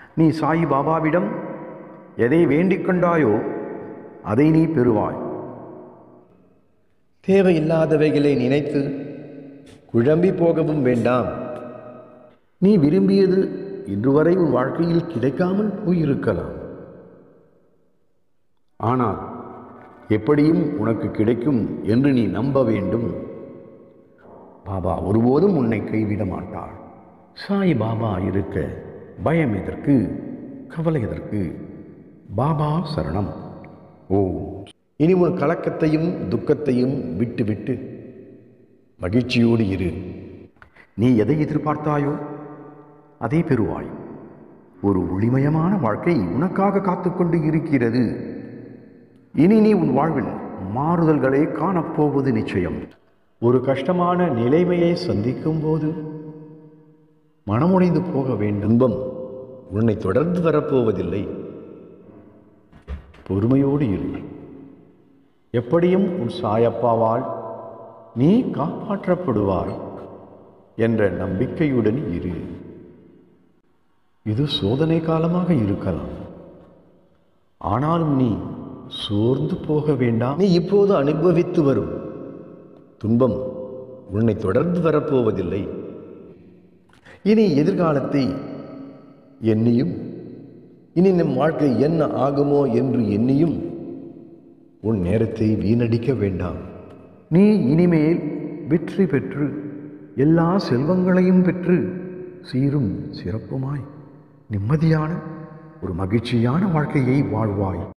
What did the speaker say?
நீ சாயி பாபாவிடம் எதை வேண்டிக் கொண்டாயோ அதை நீ பெறுவாய். தேவையில்லாதவைகளை நினைத்து குழம்பி போகவும் வேண்டாம். நீ விரும்பியது இன்று வரை உன் வாழ்க்கையில் கிடைக்காமல் போயிருக்கலாம். ஆனால் எப்படியும் உனக்கு கிடைக்கும் என்று நீ நம்ப வேண்டும். பாபா ஒருபோதும் உன்னை கைவிட மாட்டார். சாய் பாபா இருக்க பயம் எதற்கு, கவலை எதற்கு? பாபா சரணம். இனி உன் கலக்கத்தையும் துக்கத்தையும் விட்டு மகிழ்ச்சியோடு இரு. நீ எதை எதிர்பார்த்தாயோ அதை பெறுவாய். ஒரு ஒளிமயமான வாழ்க்கை உனக்காக காத்துக்கொண்டு இருக்கிறது. இனி நீ உன் வாழ்வில் மாறுதல்களை காணப்போவது நிச்சயம். ஒரு கஷ்டமான நிலைமையை சந்திக்கும் போது மனமுடைந்து போக வேண்டும். துன்பம் உன்னை தொடர்ந்து வரப்போவதில்லை. பொறுமையோடு இரு. எப்படியும் உன் சாயப்பாவால் நீ காப்பாற்றப்படுவாய் என்ற நம்பிக்கையுடன் இரு. இது சோதனை காலமாக இருக்கலாம். ஆனாலும் நீ சோர்ந்து போக வேண்டாம். நீ இப்போது அனுபவித்து வரும் துன்பம் உன்னை தொடர்ந்து வரப்போவதில்லை. இனி எதிர்காலத்தை எண்ணியும் இனி நம் வாழ்க்கை என்ன ஆகுமோ என்று எண்ணியும் உன் நேரத்தை வீணடிக்க வேண்டாம். நீ இனிமேல் வெற்றி பெற்று எல்லா செல்வங்களையும் பெற்று சீரும் சிறப்புமாய் நிம்மதியான ஒரு மகிழ்ச்சியான வாழ்க்கையை வாழ்வாய்.